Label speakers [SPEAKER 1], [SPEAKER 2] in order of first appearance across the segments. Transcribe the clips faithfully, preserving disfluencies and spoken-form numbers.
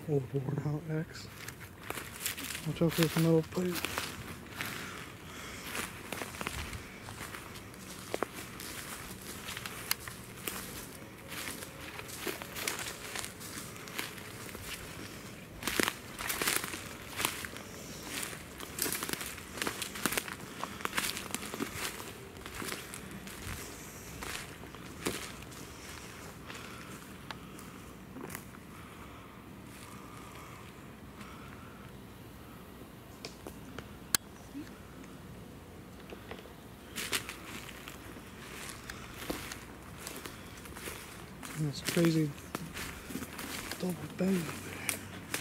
[SPEAKER 1] Old worn out X. Watch out for this metal pipe. This crazy double bend up there.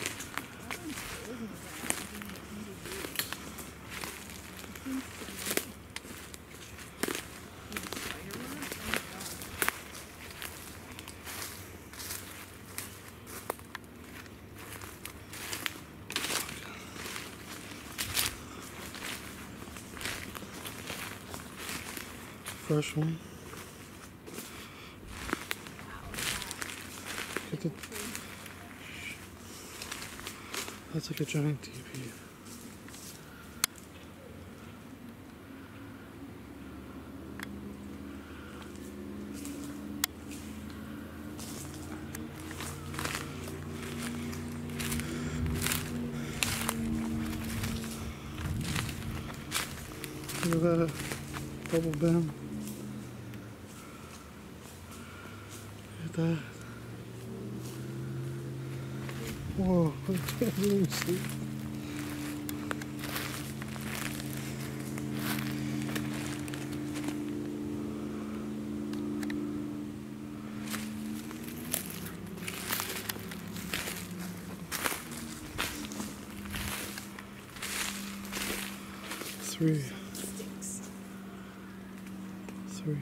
[SPEAKER 1] Fresh one. Get the, that's like a giant T V. Look at that double bend. Look at that. Whoa, I can't really see. Three. Three.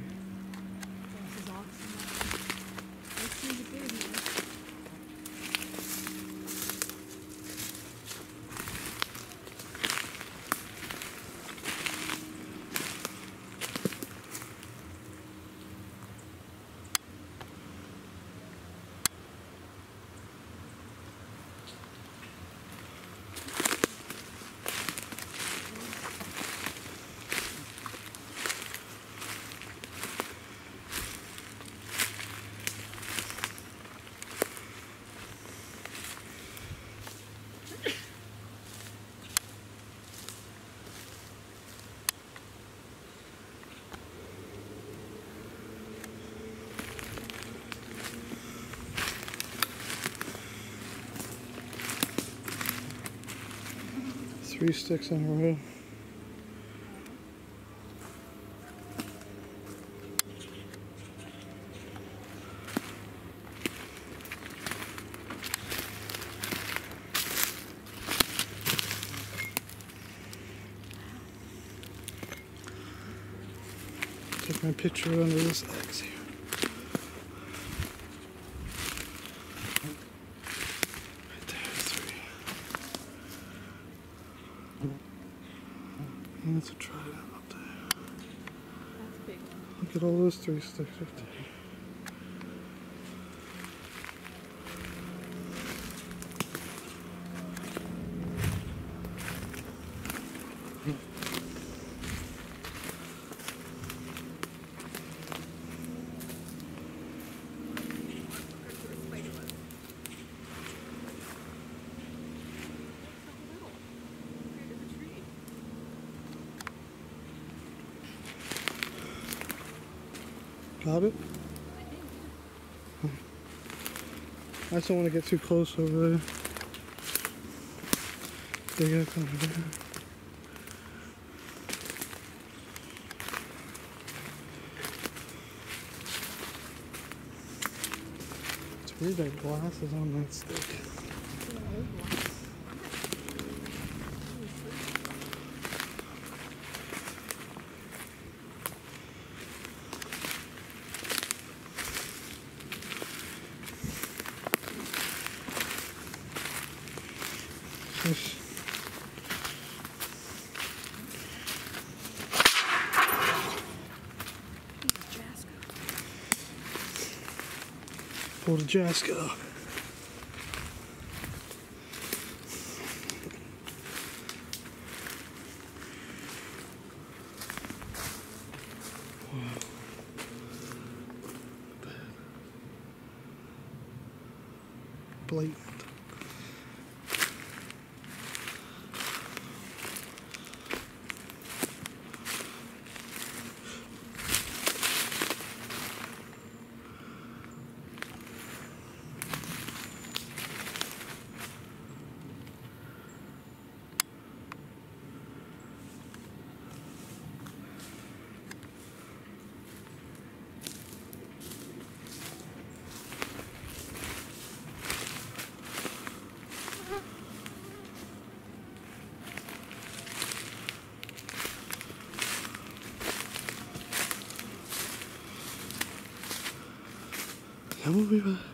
[SPEAKER 1] Three sticks in a row. Take my picture under this X here. Right there, three. And that's a trident up there.
[SPEAKER 2] That's a big one.
[SPEAKER 1] Look at all those three sticks right there. Got it? I just don't want to get too close over there. They gotta come over there. It's weird that glass is on that stick. Fish. Pull the Jasco. blatant. Yeah, we'll be back.